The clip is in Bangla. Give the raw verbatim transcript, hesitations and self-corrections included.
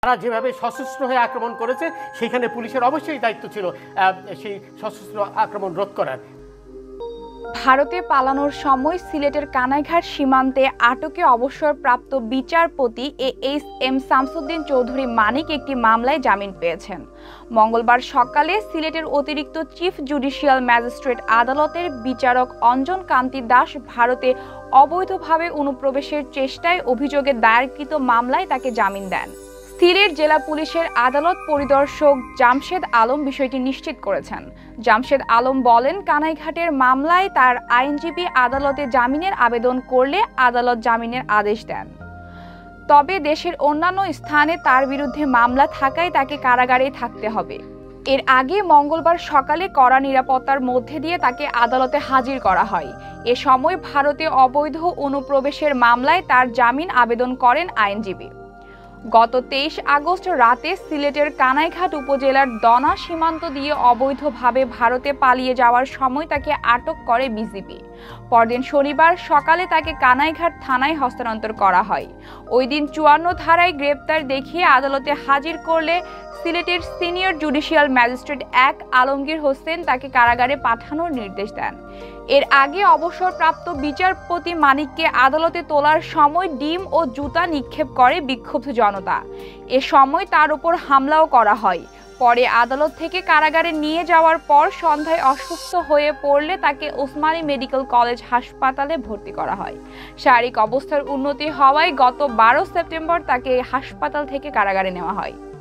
তারা যেভাবে সশস্ত্র হয়ে আক্রমণ করেছে সেখানে পুলিশের অবশ্যই দায়িত্ব ছিল সেই সশস্ত্র আক্রমণ রোধ করার। ভারতে পালানোর সময় সিলেটের কানাইঘাট সীমান্তে আটকে অবসরপ্রাপ্ত বিচারপতি A H M Shamsuddin Chowdhury Manik একটি মামলায় জামিন পেয়েছেন। মঙ্গলবার সকালে সিলেটের অতিরিক্ত চিফ জুডিশিয়াল ম্যাজিস্ট্রেট আদালতের বিচারক অঞ্জন কান্তি দাস ভারতে অবৈধভাবে অনুপ্রবেশের চেষ্টায় অভিযোগে দায়েরকৃত মামলায় তাকে জামিন দেন। সিলেট জেলা পুলিশের আদালত পরিদর্শক জামশেদ আলম বিষয়টি নিশ্চিত করেছেন। জামশেদ আলম বলেন, কানাইঘাটের মামলায় তার আইনজীবী আদালতে জামিনের আবেদন করলে আদালত জামিনের আদেশ দেন। তবে দেশের অন্যান্য স্থানে তার বিরুদ্ধে মামলা থাকায় তাকে কারাগারেই থাকতে হবে। এর আগে মঙ্গলবার সকালে কড়া নিরাপত্তার মধ্যে দিয়ে তাকে আদালতে হাজির করা হয়। এ সময় ভারতে অবৈধ অনুপ্রবেশের মামলায় তার জামিন আবেদন করেন আইনজীবী। গত তেইশ আগস্ট রাতে সিলেটের কানাইঘাট উপজেলার দনা সীমান্ত দিয়ে অবৈধভাবে ভারতে পালিয়ে যাওয়ার সময় তাকে আটক করে বিজিবি। পরদিন শনিবার সকালে তাকে কানাইঘাট থানায় হস্তান্তর করা হয়। ওই দিন চুয়ান্ন ধারায় গ্রেপ্তার দেখিয়ে আদালতে হাজির করলে সিলেটের সিনিয়র জুডিশিয়াল ম্যাজিস্ট্রেট এক আলমগীর হোসেন তাকে কারাগারে পাঠানোর নির্দেশ দেন। এর আগে অবসরপ্রাপ্ত বিচারপতি মানিককে আদালতে তোলার সময় ডিম ও জুতা নিক্ষেপ করে বিক্ষুব্ধ জনতা। এ সময় তার উপর হামলাও করা হয়। পরে আদালত থেকে কারাগারে নিয়ে যাওয়ার পর সন্ধ্যায় অসুস্থ হয়ে পড়লে তাকে ওসমানী মেডিকেল কলেজ হাসপাতালে ভর্তি করা হয়। শারীরিক অবস্থার উন্নতি হওয়ায় গত বারো সেপ্টেম্বর তাকে হাসপাতাল থেকে কারাগারে নেওয়া হয়।